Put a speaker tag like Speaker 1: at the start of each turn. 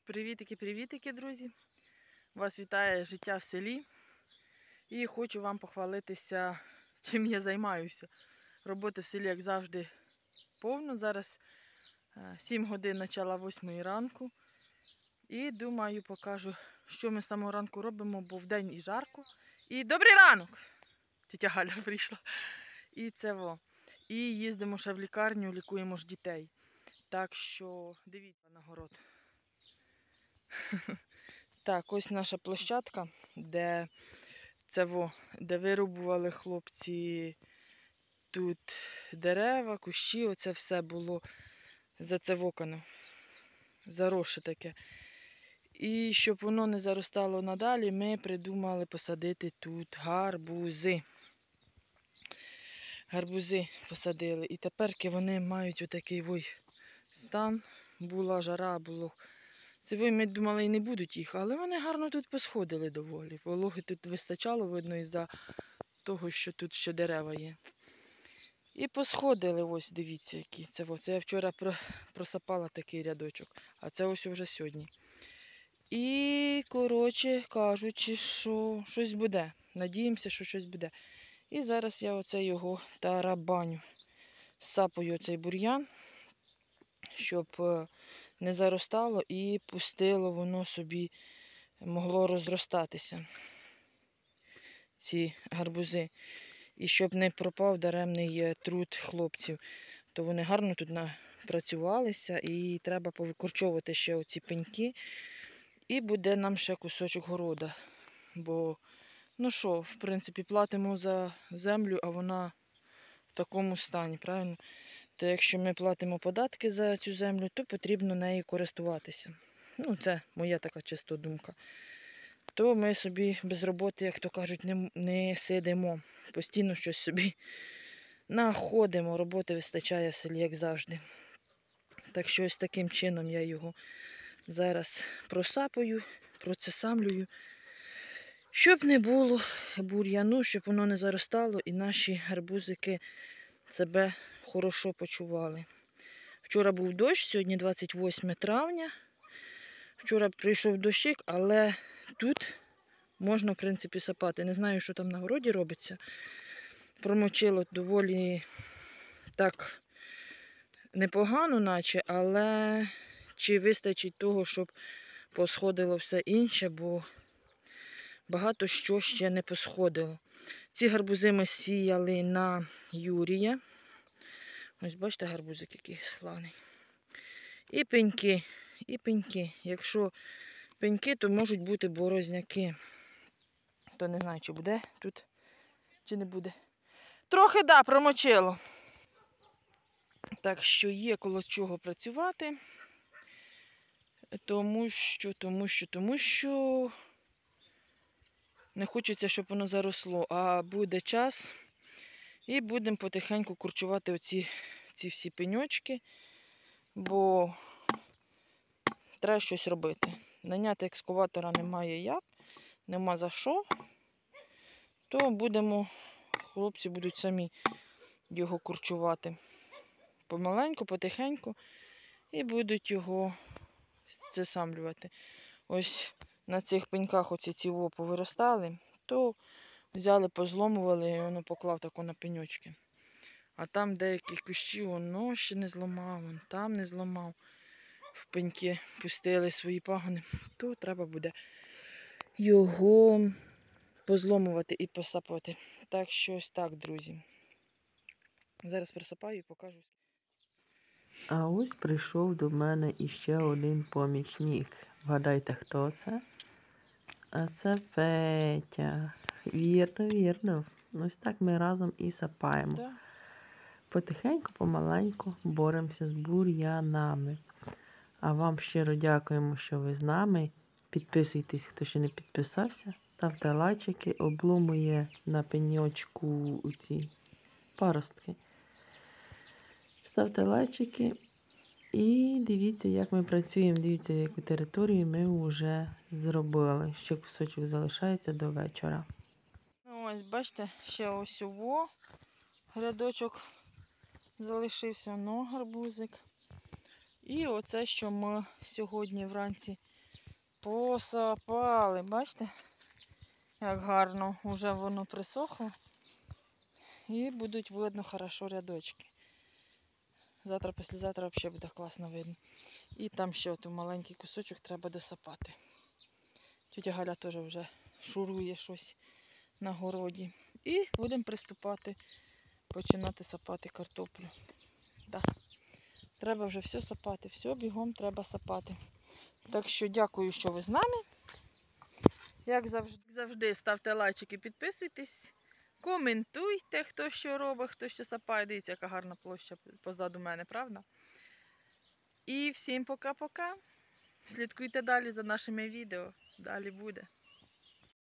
Speaker 1: Привітики, друзі! Вас вітає життя в селі. І хочу вам похвалитися, чим я займаюся. Роботи в селі, як завжди, повно. Зараз 7 годин почала 8 ранку. І думаю, покажу, що ми з самого ранку робимо, бо вдень і жарко. І добрий ранок! Тетя Галя прийшла. І це во. І їздимо ще в лікарню, лікуємо ж дітей. Так що дивіться на город. Так, ось наша площадка, де вирубували хлопці тут дерева, кущі, оце все було зацевокано, заросше таке. І щоб воно не заростало надалі, ми придумали посадити тут гарбузи. Гарбузи посадили. І тепер вони мають отакий стан. Була жара, було. Це ми думали і не будуть їх, але вони гарно тут посходили доволі. Вологи тут вистачало, видно, із-за того, що тут ще дерева є. І посходили, ось дивіться, які. Це я вчора просапала такий рядочок, а це ось вже сьогодні. І, коротше кажучи, що щось буде. Надіємося, що щось буде. І зараз я оце його тарабаню. Сапаю оцей бур'ян, щоб не заростало і пустило воно собі, могло розростатися, ці гарбузи. І щоб не пропав даремний труд хлопців. То вони гарно тут напрацювалися і треба повикорчовувати ще оці пеньки. І буде нам ще кусочок города. Бо, ну що, в принципі, платимо за землю, а вона в такому стані, правильно? То якщо ми платимо податки за цю землю, то потрібно нею користуватися. Ну, це моя така чиста думка. То ми собі без роботи, як то кажуть, не сидимо. Постійно щось собі находимо. Роботи вистачає в селі, як завжди. Так що ось таким чином я його зараз просапаю, процесамлюю. Щоб не було бур'яну, щоб воно не заростало і наші гарбузики себе хорошо почували. Вчора був дощ, сьогодні 28 травня. Вчора прийшов дощик, але тут можна, в принципі, сапати. Не знаю, що там на городі робиться. Промочило доволі так непогано, наче, але чи вистачить того, щоб посходило все інше, бо багато що ще не посходило. Ці гарбузи ми сіяли на Юрія. Ось бачите, гарбузик який славний. І пеньки, і пеньки. Якщо пеньки, то можуть бути борозняки. То не знаю, чи буде тут, чи не буде. Трохи, да, промочило. Так що є коло чого працювати. Тому що не хочеться, щоб воно заросло. А буде час і будемо потихеньку курчувати ці всі пеньочки. Бо треба щось робити. Наняти екскаватора немає як, нема за що. То хлопці будуть самі його курчувати. Помаленьку, потихеньку. І будуть його цесамлювати. Ось на цих пеньках ці повиростали, то взяли, позломували і воно поклав тако на пеньочки. А там деякі кущі воно ще не зламав, там не зламав. В пеньки пустили свої пагони, то треба буде його позломувати і посапувати. Так що ось так, друзі. Зараз присапаю і покажу.
Speaker 2: А ось прийшов до мене іще один помічник. Вгадайте, хто це? А це Петя. Вірно. Ось так ми разом і сапаємо.
Speaker 1: Да.
Speaker 2: Потихеньку, помаленьку боремося з бур'янами. А вам щиро дякуємо, що ви з нами. Підписуйтесь, хто ще не підписався. Ставте лайчики, обломує на пеньочку ці паростки. Ставте лайчики і дивіться, як ми працюємо. Дивіться, яку територію ми вже зробили. Ще кусочок залишається до вечора.
Speaker 1: Ось, бачите, ще ось грядочок залишився, гарбузик. І оце, що ми сьогодні вранці Посапали, бачите, як гарно вже воно присохло. І будуть видно хорошо рядочки. Завтра, післязавтра взагалі буде класно видно. І там ще от маленький кусочок треба досапати. Тетя Галя теж вже шурує щось на городі. І будемо приступати, починати сапати картоплю. Так. Треба вже все сапати, все бігом треба сапати. Так що дякую, що ви з нами. Як завжди, ставте лайчики, підписуйтесь, коментуйте, хто що робить, хто що сапає. Дивіться, яка гарна площа позаду мене, правда? І всім пока-пока. Слідкуйте далі за нашими відео. Далі буде.